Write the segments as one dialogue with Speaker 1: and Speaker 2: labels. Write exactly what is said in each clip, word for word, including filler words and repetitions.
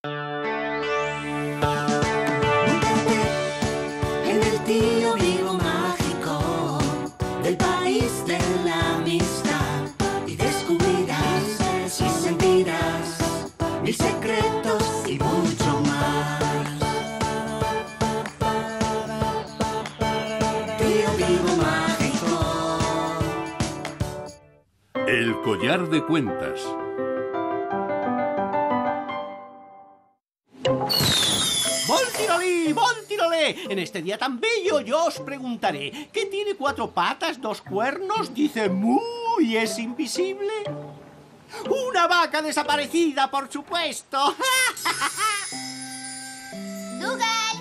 Speaker 1: En el tío vivo mágico del país de la amistad, y descubrirás y sentirás mil secretos y mucho más. Tío vivo mágico.
Speaker 2: El collar de cuentas.
Speaker 3: ¡Voltirolí! ¡Voltirolé! En este día tan bello yo os preguntaré: ¿qué tiene cuatro patas, dos cuernos, dice mu y es invisible? ¡Una vaca desaparecida, por supuesto!
Speaker 4: ¡Dougal!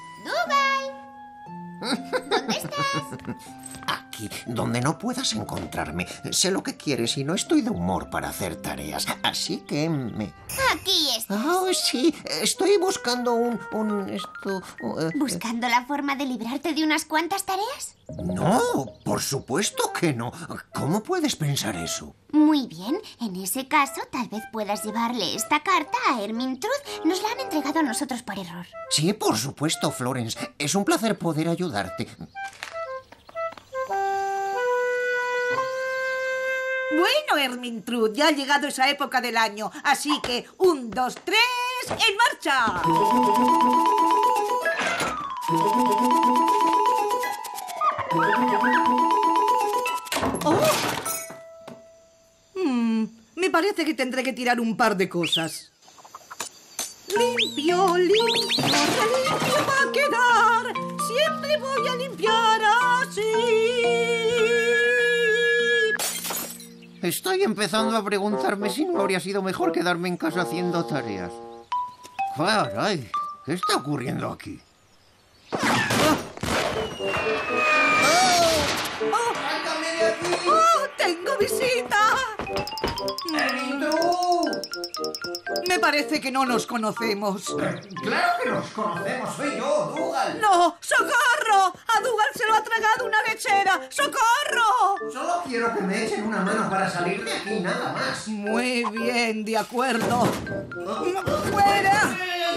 Speaker 4: ¡Dougal! ¿Dónde estás?
Speaker 5: Aquí, donde no puedas encontrarme. Sé lo que quieres y no estoy de humor para hacer tareas. Así que me...
Speaker 4: Aquí estás.
Speaker 5: Oh, sí. Estoy buscando un... un esto... Uh,
Speaker 4: ¿Buscando la forma de librarte de unas cuantas tareas?
Speaker 5: No, por supuesto que no. ¿Cómo puedes pensar eso?
Speaker 4: Muy bien. En ese caso, tal vez puedas llevarle esta carta a Ermintrude. Nos la han entregado a nosotros por error.
Speaker 5: Sí, por supuesto, Florence. Es un placer poder ayudarte.
Speaker 6: Bueno, Ermintrude, ya ha llegado esa época del año, así que un, dos, tres, ¡en marcha! Oh. Hmm, me parece que tendré que tirar un par de cosas. Limpio, limpio, re limpio va a quedar. Siempre voy a limpiar así.
Speaker 5: Estoy empezando a preguntarme si no habría sido mejor quedarme en casa haciendo tareas. Caray, ¿qué está ocurriendo aquí?
Speaker 6: ¡Oh! ¡Oh! ¡Oh! ¡Tengo visita! Me parece que no nos conocemos.
Speaker 5: ¡Claro que nos conocemos! ¡Soy yo, Dougal!
Speaker 6: ¡No! ¡Socorro! ¡A Dougal se lo ha tragado una lechera! ¡Socorro!
Speaker 5: Solo quiero que me echen una mano para salir de aquí, nada más.
Speaker 6: Muy bien, de acuerdo. ¡Fuera!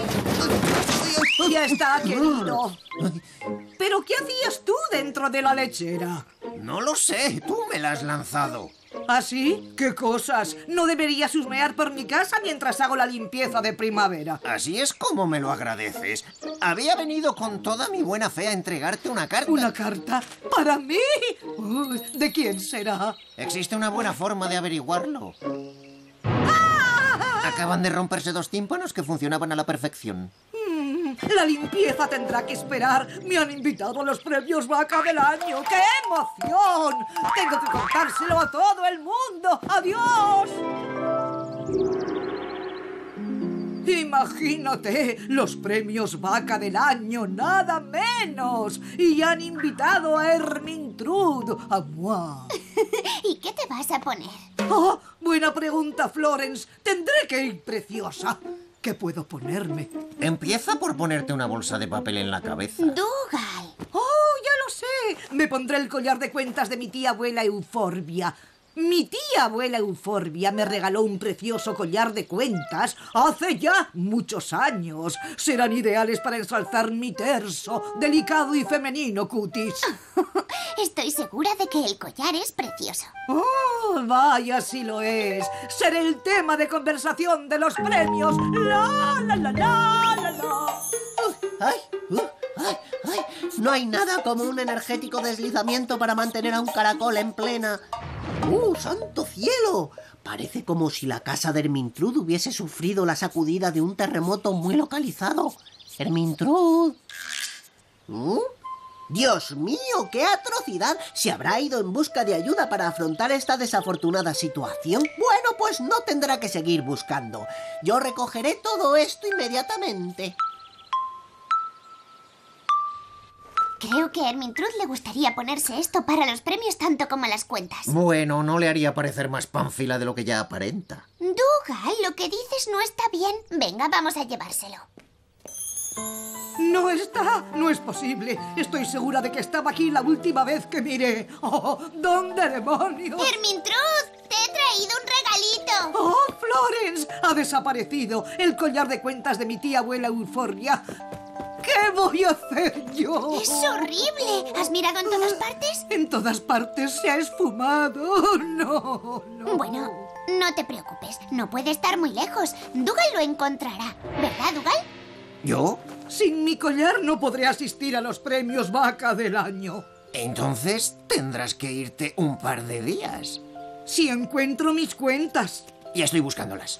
Speaker 6: Ya está, querido. ¿Pero qué hacías tú dentro de la lechera?
Speaker 5: No lo sé, tú me la has lanzado.
Speaker 6: ¿Ah, sí? ¿Qué cosas? No deberías husmear por mi casa mientras hago la limpieza de primavera.
Speaker 5: Así es como me lo agradeces. Había venido con toda mi buena fe a entregarte una carta.
Speaker 6: ¿Una carta? ¿Para mí? Uh, ¿De quién será?
Speaker 5: Existe una buena forma de averiguarlo.
Speaker 6: ¡Ah!
Speaker 5: Acaban de romperse dos tímpanos que funcionaban a la perfección.
Speaker 6: La limpieza tendrá que esperar. Me han invitado a los premios Vaca del Año. ¡Qué emoción! Tengo que contárselo a todo el mundo. ¡Adiós! Imagínate, los premios Vaca del Año, nada menos. Y han invitado a Ermintrude, a moi.
Speaker 4: ¿Y qué te vas a poner?
Speaker 6: Oh, buena pregunta, Florence. Tendré que ir preciosa. ¿Qué puedo ponerme?
Speaker 5: Empieza por ponerte una bolsa de papel en la cabeza.
Speaker 4: ¡Dougal!
Speaker 6: ¡Oh, ya lo sé! Me pondré el collar de cuentas de mi tía abuela Euforbia. Mi tía abuela Euforbia me regaló un precioso collar de cuentas hace ya muchos años. Serán ideales para ensalzar mi terso, delicado y femenino cutis.
Speaker 4: Estoy segura de que el collar es precioso.
Speaker 6: ¡Oh, vaya si lo es! Seré el tema de conversación de los premios. ¡La, la, la, la, la, la!
Speaker 7: ¡Ay! Uh, ay, ay. No hay nada como un energético deslizamiento para mantener a un caracol en plena... ¡Uh, santo cielo! Parece como si la casa de Ermintrude hubiese sufrido la sacudida de un terremoto muy localizado. ¡Ermintrude! ¿Mm? ¡Dios mío, qué atrocidad! ¿Se habrá ido en busca de ayuda para afrontar esta desafortunada situación? Bueno, pues no tendrá que seguir buscando. Yo recogeré todo esto inmediatamente.
Speaker 4: Creo que a Ermintrude le gustaría ponerse esto para los premios tanto como las cuentas.
Speaker 5: Bueno, no le haría parecer más pánfila de lo que ya aparenta.
Speaker 4: Dougal, lo que dices no está bien. Venga, vamos a llevárselo.
Speaker 6: No está, no es posible. Estoy segura de que estaba aquí la última vez que miré. Oh, ¿dónde demonios?
Speaker 4: ¡Ermintrude! Te he traído un regalito.
Speaker 6: ¡Oh, Florence! Ha desaparecido el collar de cuentas de mi tía abuela Euphorbia. ¿Qué voy a hacer yo?
Speaker 4: Es horrible. ¿Has mirado en todas partes?
Speaker 6: En todas partes se ha esfumado. No, no.
Speaker 4: Bueno, no te preocupes. No puede estar muy lejos. Dougal lo encontrará. ¿Verdad, Dougal?
Speaker 5: ¿Yo?
Speaker 6: Sin mi collar no podré asistir a los premios Vaca del Año.
Speaker 5: Entonces tendrás que irte un par de días.
Speaker 6: Si encuentro mis cuentas.
Speaker 5: Ya estoy buscándolas.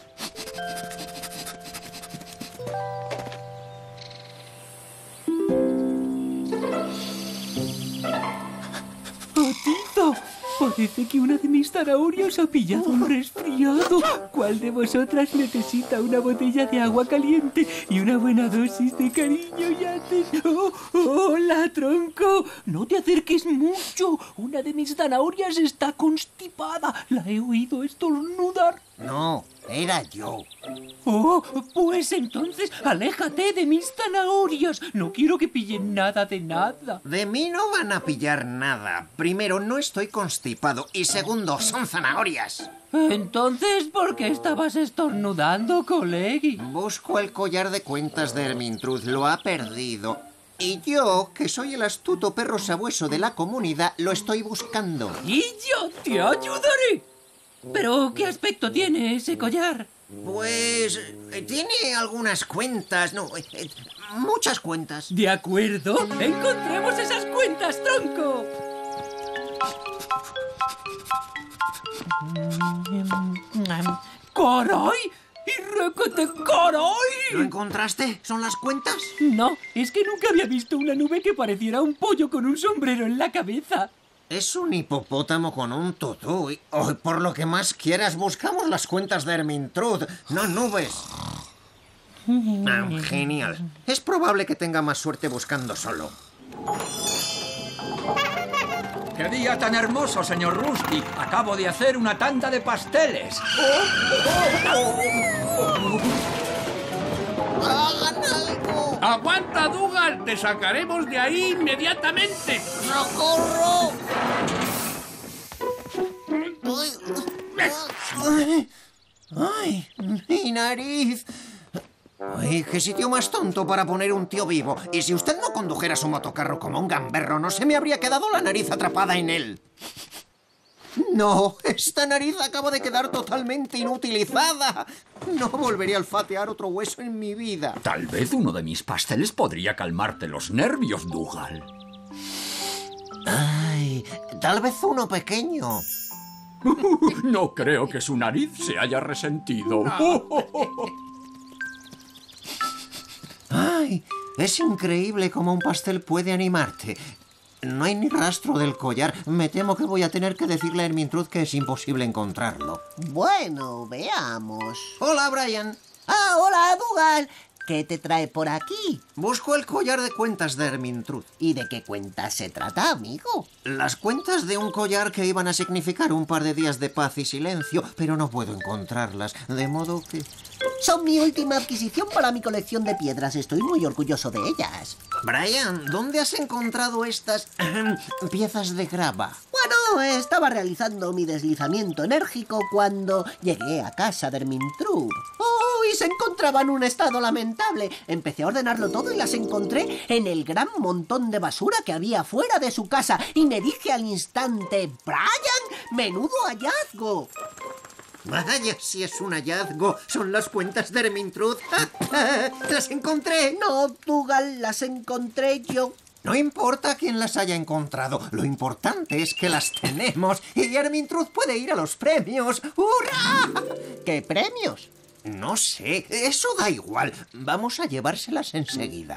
Speaker 8: ¡Otito! Parece que una de mis zanahorias ha pillado un resfriado. ¿Cuál de vosotras necesita una botella de agua caliente y una buena dosis de cariño y atención? ¡Oh, hola, tronco! No te acerques mucho. Una de mis zanahorias está constipada. La he oído estornudar.
Speaker 5: No, era yo.
Speaker 8: Oh, pues entonces aléjate de mis zanahorias. No quiero que pillen nada de nada.
Speaker 5: De mí no van a pillar nada. Primero, no estoy constipado. Y segundo, son zanahorias.
Speaker 8: Entonces, ¿por qué estabas estornudando, colegui?
Speaker 5: Busco el collar de cuentas de Ermintrud. Lo ha perdido. Y yo, que soy el astuto perro sabueso de la comunidad, lo estoy buscando.
Speaker 8: Y yo te ayudaré. ¿Pero qué aspecto tiene ese collar?
Speaker 5: Pues eh, tiene algunas cuentas, no, eh, eh, muchas cuentas.
Speaker 8: De acuerdo, encontremos esas cuentas, tronco. ¡Caray! ¡Y recate caray!
Speaker 5: ¿Lo encontraste? ¿Son las cuentas?
Speaker 8: No, es que nunca había visto una nube que pareciera un pollo con un sombrero en la cabeza.
Speaker 5: Es un hipopótamo con un tutú. Y, oh, por lo que más quieras, buscamos las cuentas de Ermintrud, no nubes. Ah, genial. Es probable que tenga más suerte buscando solo.
Speaker 9: ¡Qué día tan hermoso, señor Rusty! Acabo de hacer una tanda de pasteles.
Speaker 5: ¡Hagan algo!
Speaker 2: ¡Aguanta, Dougal! ¡Te sacaremos de ahí inmediatamente!
Speaker 5: ¡Socorro! ¡Ay! ¡Ay! ¡Mi nariz! ¡Ay, qué sitio más tonto para poner un tío vivo! Y si usted no condujera su motocarro como un gamberro, no se me habría quedado la nariz atrapada en él. No, esta nariz acaba de quedar totalmente inutilizada. No volveré a olfatear otro hueso en mi vida.
Speaker 9: Tal vez uno de mis pasteles podría calmarte los nervios, Dougal.
Speaker 5: Ay, tal vez uno pequeño.
Speaker 9: No creo que su nariz se haya resentido.
Speaker 5: Ay, es increíble cómo un pastel puede animarte. No hay ni rastro del collar. Me temo que voy a tener que decirle a Ermintrud que es imposible encontrarlo.
Speaker 7: Bueno, veamos.
Speaker 5: Hola, Brian.
Speaker 7: Ah, hola, Dougal. ¿Qué te trae por aquí?
Speaker 5: Busco el collar de cuentas de Ermintrud.
Speaker 7: ¿Y de qué cuentas se trata, amigo?
Speaker 5: Las cuentas de un collar que iban a significar un par de días de paz y silencio, pero no puedo encontrarlas, de modo que...
Speaker 7: Son mi última adquisición para mi colección de piedras. Estoy muy orgulloso de ellas.
Speaker 5: Brian, ¿dónde has encontrado estas piezas de grava?
Speaker 7: Bueno, estaba realizando mi deslizamiento enérgico cuando llegué a casa de Ermintrud. ¡Oh! Y se encontraba en un estado lamentable. Empecé a ordenarlo todo y las encontré en el gran montón de basura que había fuera de su casa. Y me dije al instante, ¡Brian! ¡Menudo hallazgo!
Speaker 5: Vaya, si es un hallazgo. Son las cuentas de Ermintrud. ¡Las encontré!
Speaker 7: No, Dougal, las encontré yo.
Speaker 5: No importa quién las haya encontrado. Lo importante es que las tenemos y Ermintrud puede ir a los premios. ¡Hurra!
Speaker 7: ¿Qué premios?
Speaker 5: No sé, eso da igual. Vamos a llevárselas enseguida.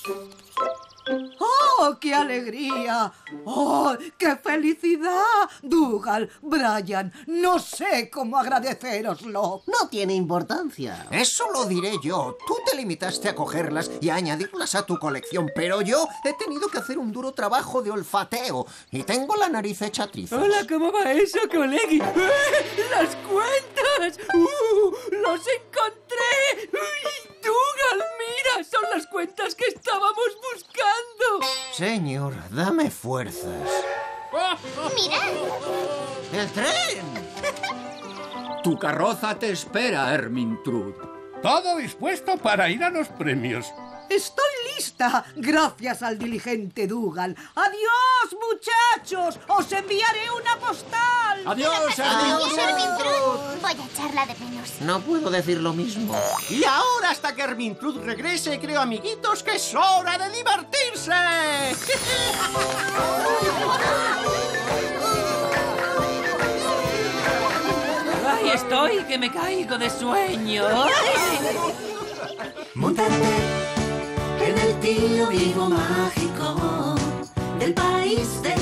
Speaker 6: ¡Oh, qué alegría! ¡Oh, qué felicidad! Dougal, Brian, no sé cómo agradecéroslo.
Speaker 7: No tiene importancia.
Speaker 5: Eso lo diré yo. Tú te limitaste a cogerlas y a añadirlas a tu colección, pero yo he tenido que hacer un duro trabajo de olfateo y tengo la nariz hecha trizas.
Speaker 8: Hola, ¿cómo va eso, colegui? ¡Eh! ¡Las cuentas! ¡Uh! ¡Los encontré! ¡Uy! ¡Dougal, mira! Son las cuentas que estábamos buscando.
Speaker 5: Señor, dame fuerzas.
Speaker 4: ¡Mirad!
Speaker 5: ¡El tren!
Speaker 9: Tu carroza te espera, Ermintrude.
Speaker 2: Todo dispuesto para ir a los premios.
Speaker 6: Estoy lista, gracias al diligente Dougal. ¡Adiós, muchachos! ¡Os enviaré una postal!
Speaker 9: ¡Adiós,
Speaker 4: Adiós,
Speaker 9: Ermintrude!
Speaker 4: Ermintrude. Voy a echarla de menos.
Speaker 5: No puedo decir lo mismo.
Speaker 3: Y ahora, hasta que Ermintrude regrese, creo, amiguitos, que es hora de divertirse.
Speaker 8: ¡Ahí estoy, que me caigo de sueño!
Speaker 1: Móntate en el tío vivo mágico del país de